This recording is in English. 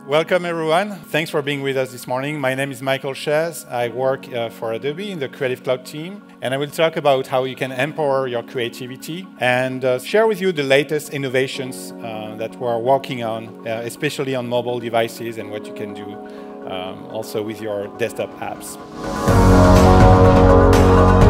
Welcome everyone. Thanks for being with us this morning. My name is Michael Chaize. I work for Adobe in the Creative Cloud team, and I will talk about how you can empower your creativity and share with you the latest innovations that we're working on, especially on mobile devices, and what you can do also with your desktop apps.